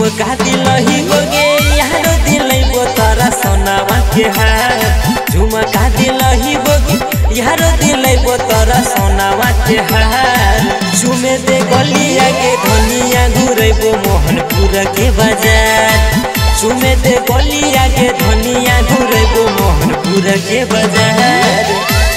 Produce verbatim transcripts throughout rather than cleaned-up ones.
झुमका दिलही गोगे यारो दिलैबो तोरा सोनावा के हार। झुमका दिलही गोगे यारो दिलैबो तोरा सोनावा के हार। झुमे दे गलिया के धनिया घुरैबो मोहनपुर के बाजार। झुमे दे गलिया के धनिया घुरैबो मोहनपुर के बाजार।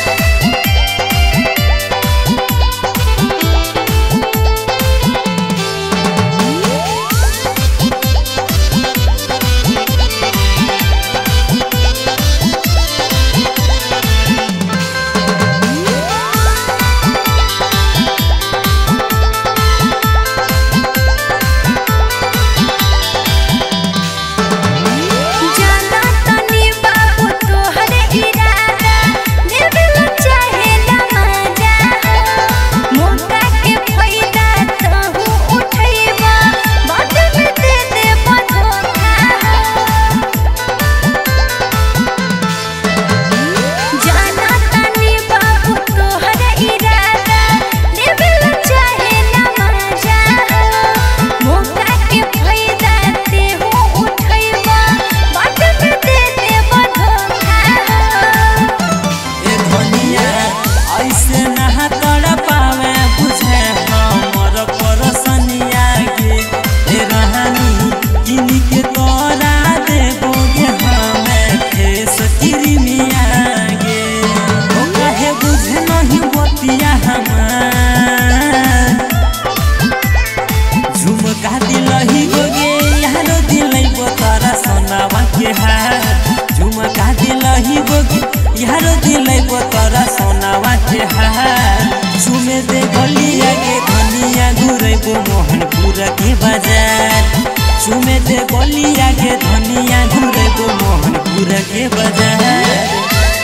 झुमका दिलही गोगे यारो दिलैबो तोरा सोनावा के हार। झुमका दिलही गोगे यारो दिलैबो तोरा सोनावा के हार। झुमे दे गलिया के धनिया घुरैबो मोहनपुर के बाजार। झुमे दे गलिया के धनिया घुरैबो मोहनपुर के बाजार।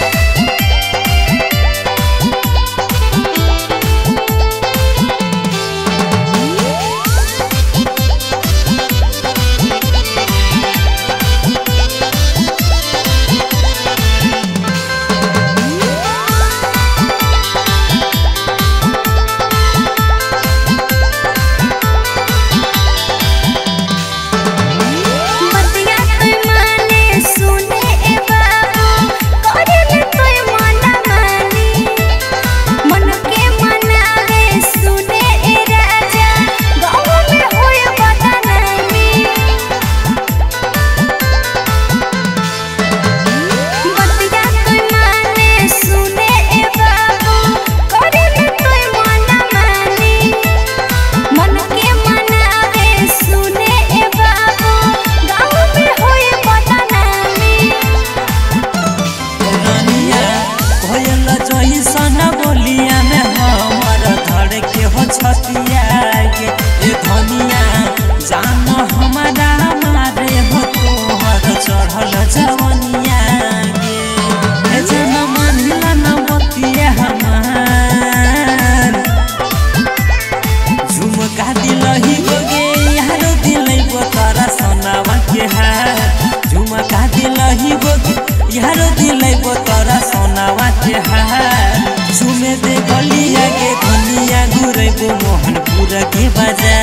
छतिया के ए धनिया जान हमारा मारे हो तोहर चढ़ल जवनिया के। ए जन मानिला न बतिया हमार। झुमका दिलही गोगे यारो दिलैबो तोरा सोनावा के हार। झुमका दिलही गोगे यारो दिलैबो तोरा सोनावा के हार। झुमे दे गलिया के धनिया घुरैबो मोहनपुर के बाजार।